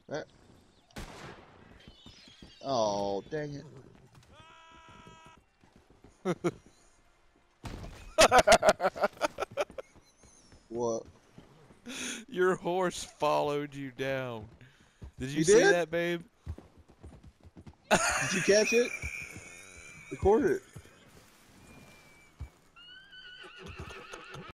Eh. Oh, dang it. What? Your horse followed you down. Did you He see did? that, babe? Did you catch it? Record it.